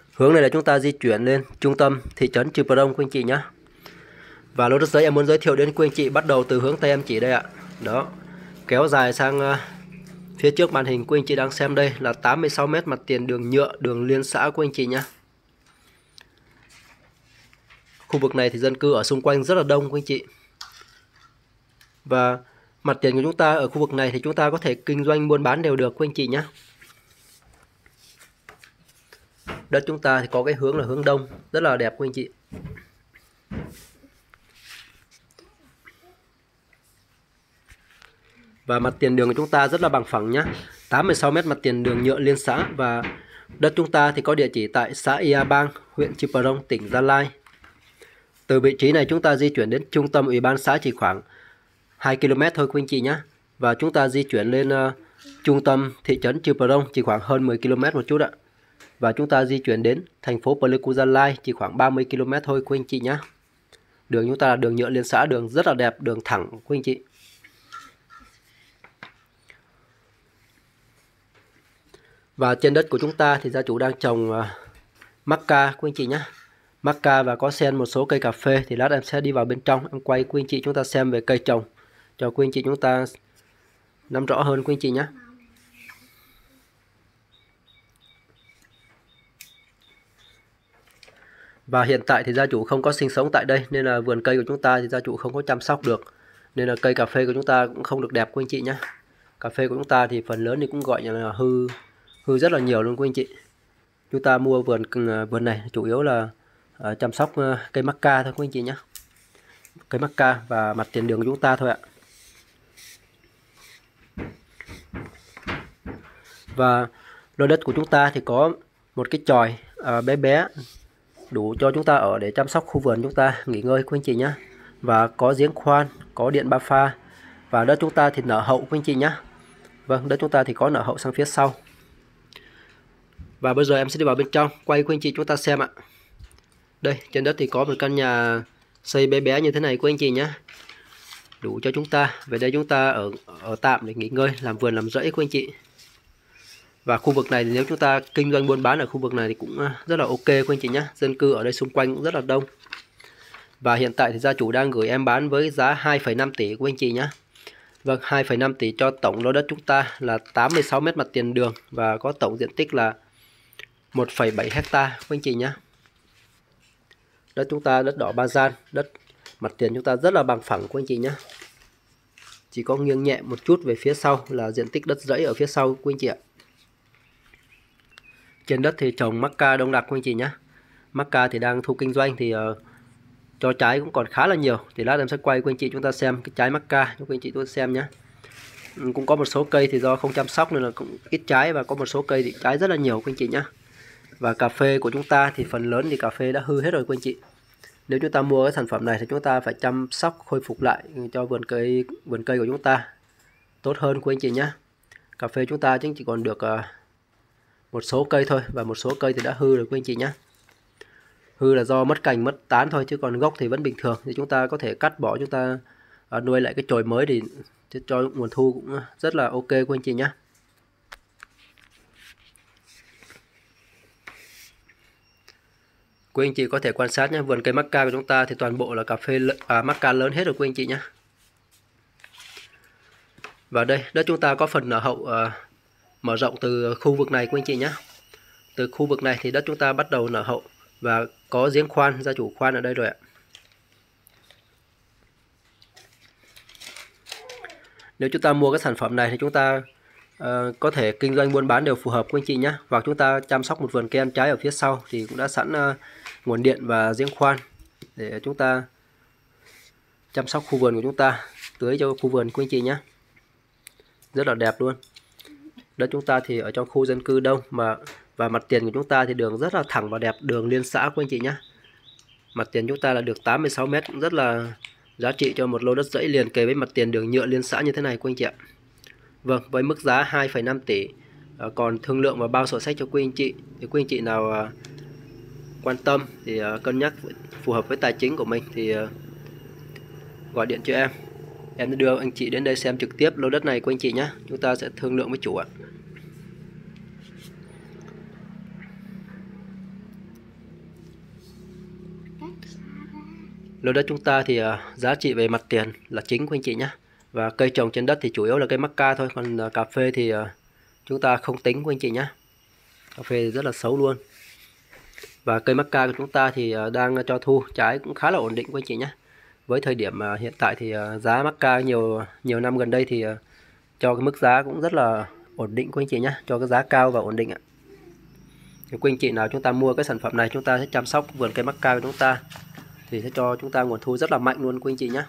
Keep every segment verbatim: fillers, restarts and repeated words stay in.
Hướng này là chúng ta di chuyển lên trung tâm thị trấn Chư Prong quý anh chị nhé. Và lô đất giấy em muốn giới thiệu đến quý anh chị bắt đầu từ hướng tay em chỉ đây ạ. Đó, kéo dài sang phía trước màn hình quý anh chị đang xem đây là tám mươi sáu mét mặt tiền đường nhựa, đường liên xã quý anh chị nhé. Khu vực này thì dân cư ở xung quanh rất là đông quý anh chị. Và mặt tiền của chúng ta ở khu vực này thì chúng ta có thể kinh doanh buôn bán đều được quý anh chị nhé. Đất chúng ta thì có cái hướng là hướng đông, rất là đẹp quý anh chị. Và mặt tiền đường của chúng ta rất là bằng phẳng nhé. tám mươi sáu mét mặt tiền đường nhựa liên xã. Và đất chúng ta thì có địa chỉ tại xã Ia Bang, huyện Chư Prong, tỉnh Gia Lai. Từ vị trí này chúng ta di chuyển đến trung tâm ủy ban xã chỉ khoảng hai ki lô mét thôi quý anh chị nhé. Và chúng ta di chuyển lên uh, trung tâm thị trấn Chư Prong chỉ khoảng hơn mười ki lô mét một chút ạ. Và chúng ta di chuyển đến thành phố Pleiku, Gia Lai chỉ khoảng ba mươi ki lô mét thôi quý anh chị nhé. Đường chúng ta là đường nhựa liên xã, đường rất là đẹp, đường thẳng quý anh chị. Và trên đất của chúng ta thì gia chủ đang trồng uh, Macca quý anh chị nhé. Macca và có xen một số cây cà phê. Thì lát em sẽ đi vào bên trong, em quay quý anh chị chúng ta xem về cây trồng cho quý anh chị chúng ta nắm rõ hơn quý anh chị nhé. Và hiện tại thì gia chủ không có sinh sống tại đây, nên là vườn cây của chúng ta thì gia chủ không có chăm sóc được, nên là cây cà phê của chúng ta cũng không được đẹp quý anh chị nhé. Cà phê của chúng ta thì phần lớn thì cũng gọi là hư hư rất là nhiều luôn quý anh chị. Chúng ta mua vườn vườn này chủ yếu là uh, chăm sóc uh, cây Macca thôi quý anh chị nhé. Cây Macca và mặt tiền đường của chúng ta thôi ạ. Và lô đất của chúng ta thì có một cái chòi uh, bé bé đủ cho chúng ta ở để chăm sóc khu vườn chúng ta nghỉ ngơi quý anh chị nhé. Và có giếng khoan, có điện ba pha. Và đất chúng ta thì nở hậu quý anh chị nhé. Vâng, đất chúng ta thì có nở hậu sang phía sau. Và bây giờ em sẽ đi vào bên trong, quay quý anh chị chúng ta xem ạ. Đây, trên đất thì có một căn nhà xây bé bé như thế này quý anh chị nhé. Đủ cho chúng ta, về đây chúng ta ở ở tạm để nghỉ ngơi, làm vườn làm rẫy quý anh chị. Và khu vực này thì nếu chúng ta kinh doanh buôn bán ở khu vực này thì cũng rất là ok quý anh chị nhé. Dân cư ở đây xung quanh cũng rất là đông. Và hiện tại thì gia chủ đang gửi em bán với giá hai phẩy năm tỷ quý anh chị nhé. Vâng, hai phẩy năm tỷ cho tổng lô đất chúng ta là tám mươi sáu mét mặt tiền đường và có tổng diện tích là một phẩy bảy hecta quý anh chị nhé. Đất chúng ta đất đỏ ba gian, đất mặt tiền chúng ta rất là bằng phẳng quý anh chị nhé. Chỉ có nghiêng nhẹ một chút về phía sau là diện tích đất rẫy ở phía sau quý anh chị ạ. Trên đất thì trồng Macca đông đặc quý anh chị nhé. Macca thì đang thu kinh doanh thì uh, cho trái cũng còn khá là nhiều. Thì lát em sẽ quay quý anh chị chúng ta xem cái trái Macca cho quý anh chị tôi xem nhé. Cũng có một số cây thì do không chăm sóc nên là cũng ít trái, và có một số cây thì trái rất là nhiều quý anh chị nhé. Và cà phê của chúng ta thì phần lớn thì cà phê đã hư hết rồi quý anh chị. Nếu chúng ta mua cái sản phẩm này thì chúng ta phải chăm sóc khôi phục lại cho vườn cây vườn cây của chúng ta tốt hơn quý anh chị nhé. Cà phê chúng ta chính chỉ còn được uh, một số cây thôi, và một số cây thì đã hư rồi quý anh chị nhé. Hư là do mất cành mất tán thôi, chứ còn gốc thì vẫn bình thường. Thì chúng ta có thể cắt bỏ, chúng ta uh, nuôi lại cái chồi mới thì cho nguồn thu cũng rất là ok quý anh chị nhé. Quý anh chị có thể quan sát nhé, vườn cây Macca của chúng ta thì toàn bộ là cà phê à, Macca lớn hết rồi quý anh chị nhé. Và đây, đất chúng ta có phần nở hậu à, mở rộng từ khu vực này quý anh chị nhé. Từ khu vực này thì đất chúng ta bắt đầu nở hậu và có giếng khoan, gia chủ khoan ở đây rồi ạ. Nếu chúng ta mua cái sản phẩm này thì chúng ta uh, có thể kinh doanh buôn bán đều phù hợp quý anh chị nhé. Và chúng ta chăm sóc một vườn cây ăn trái ở phía sau thì cũng đã sẵn uh, nguồn điện và giếng khoan để chúng ta chăm sóc khu vườn của chúng ta, tưới cho khu vườn quý anh chị nhé. Rất là đẹp luôn. Đất chúng ta thì ở trong khu dân cư đông, mà và mặt tiền của chúng ta thì đường rất là thẳng và đẹp, đường liên xã quý anh chị nhé. Mặt tiền chúng ta là được tám mươi sáu mét, cũng rất là giá trị cho một lô đất dãy liền kề với mặt tiền đường nhựa liên xã như thế này quý anh chị ạ. Vâng, với mức giá hai phẩy năm tỷ, còn thương lượng và bao sổ sách cho quý anh chị. Thì quý anh chị nào quan tâm thì cân nhắc phù hợp với tài chính của mình thì gọi điện cho em. Em đưa anh chị đến đây xem trực tiếp lô đất này của anh chị nhé. Chúng ta sẽ thương lượng với chủ ạ. Lô đất chúng ta thì uh, giá trị về mặt tiền là chính quý anh chị nhé. Và cây trồng trên đất thì chủ yếu là cây mắc ca thôi. Còn uh, cà phê thì uh, chúng ta không tính quý anh chị nhé. Cà phê thì rất là xấu luôn. Và cây mắc ca của chúng ta thì uh, đang cho thu trái cũng khá là ổn định quý anh chị nhé. Với thời điểm uh, hiện tại thì uh, giá mắc ca nhiều nhiều năm gần đây thì uh, cho cái mức giá cũng rất là ổn định quý anh chị nhé. Cho cái giá cao và ổn định ạ. Thì quý anh chị nào chúng ta mua cái sản phẩm này, chúng ta sẽ chăm sóc vườn cây mắc ca của chúng ta thì sẽ cho chúng ta nguồn thu rất là mạnh luôn quý anh chị nhé.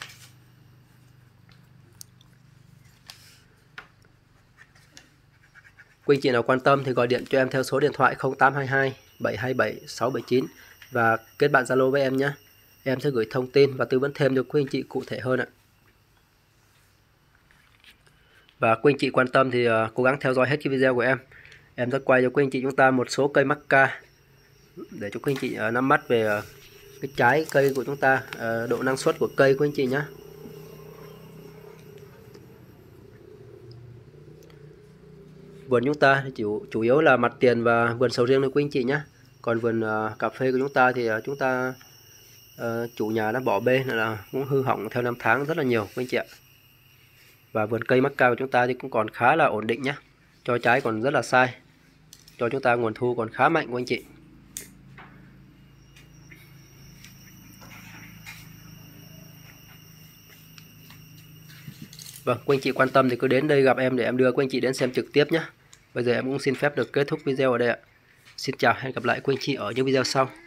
Quý anh chị nào quan tâm thì gọi điện cho em theo số điện thoại không tám hai hai bảy hai bảy sáu bảy chín và kết bạn Zalo với em nhé. Em sẽ gửi thông tin và tư vấn thêm cho quý anh chị cụ thể hơn ạ. Và quý anh chị quan tâm thì uh, cố gắng theo dõi hết cái video của em. Em sẽ quay cho quý anh chị chúng ta một số cây mắc ca để cho quý anh chị uh, nắm bắt về uh, cái trái cây của chúng ta, uh, độ năng suất của cây quý anh chị nhé. Vườn chúng ta thì chủ, chủ yếu là mặt tiền và vườn sầu riêng thôi quý anh chị nhé. Còn vườn uh, cà phê của chúng ta thì uh, chúng ta uh, chủ nhà đã bỏ bê nên là cũng hư hỏng theo năm tháng rất là nhiều quý anh chị ạ. Và vườn cây mắc ca của chúng ta thì cũng còn khá là ổn định nhé. Cho trái còn rất là sai, cho chúng ta nguồn thu còn khá mạnh quý anh chị. Vâng, quý anh chị quan tâm thì cứ đến đây gặp em để em đưa quý anh chị đến xem trực tiếp nhé. Bây giờ em cũng xin phép được kết thúc video ở đây ạ. Xin chào, hẹn gặp lại quý anh chị ở những video sau.